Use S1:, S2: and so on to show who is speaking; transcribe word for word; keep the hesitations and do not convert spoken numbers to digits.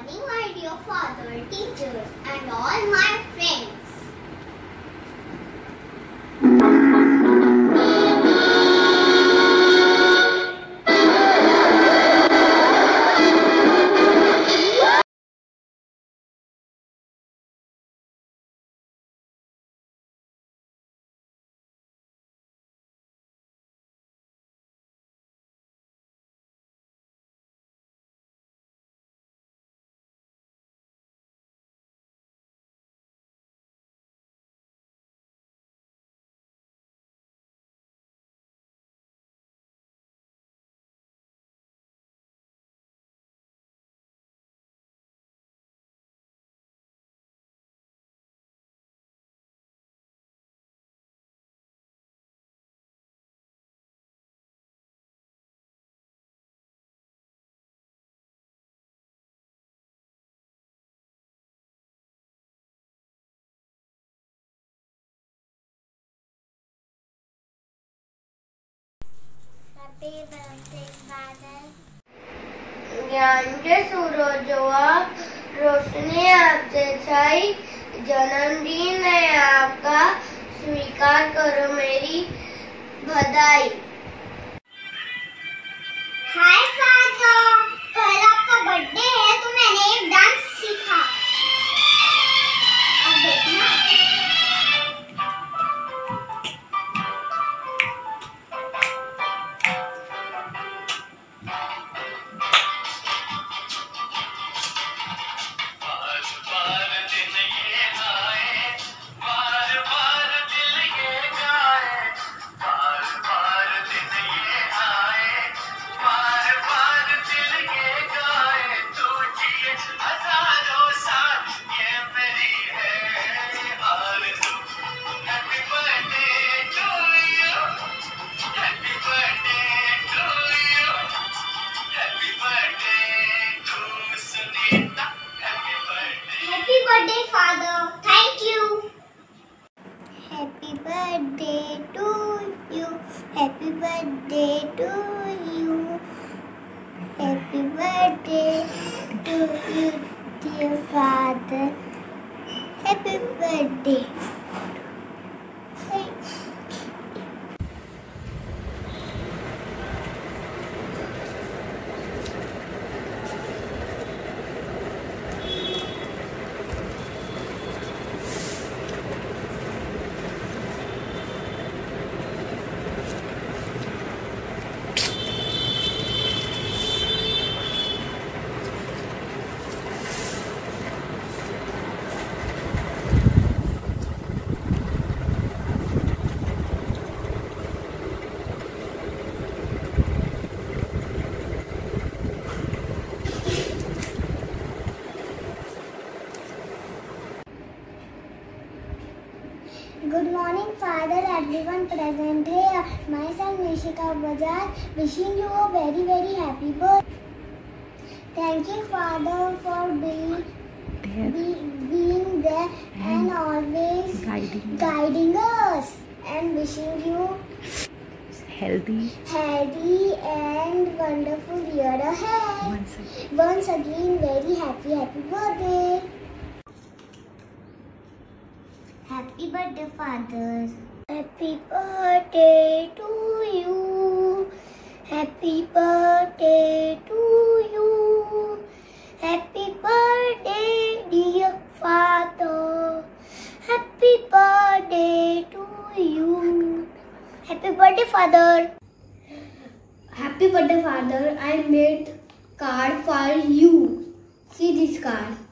S1: morning, my dear father, teachers, and all my friends. Happy birthday, father.
S2: ज्ञान के सूरजोआ रोशनी आपसे छाई, जन्मदिन है आपका, स्वीकार करो मेरी बधाई।
S1: हाय फादर, कल आपका बर्थडे है तो मैंने एक डांस सीखा। अब देखना। Happy birthday, father. Thank you. Happy birthday to you. Happy birthday to you. Happy birthday to you, dear father. Happy birthday. Good morning, father, everyone present here. My son Nishika Bajaj, wishing you a very very happy birthday. Thank you, father, for being be, being there and always
S3: guiding,
S1: guiding us, and wishing you
S3: healthy,
S1: healthy and wonderful year ahead.
S3: Once again.
S1: Once again, very happy happy birthday. Happy birthday, father. Happy birthday to you. Happy birthday to you. Happy birthday, dear father. Happy birthday to you. Happy birthday, father. Happy birthday, father. I made card for you. See this card.